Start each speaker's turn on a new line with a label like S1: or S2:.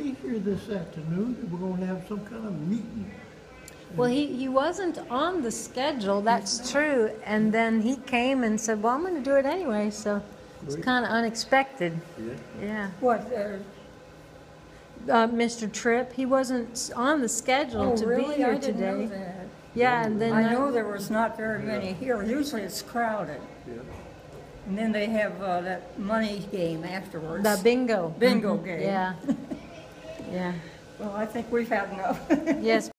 S1: me hear this afternoon that we're going to have some kind of meeting.
S2: Well, he wasn't on the schedule, that's true. And then he came and said, well, I'm going to do it anyway. So it's kind of unexpected. Yeah.
S3: What?
S2: Mr. Tripp, he wasn't on the schedule to
S3: really?
S2: be here
S3: I didn't
S2: today.
S3: know that.
S2: Yeah, and then
S3: I know there was not very many here. Usually it's crowded.
S1: Yeah.
S3: And then they have that money game afterwards.
S2: the bingo.
S3: Bingo game.
S2: Yeah. Yeah.
S3: Well, I think we've had enough.
S2: Yes.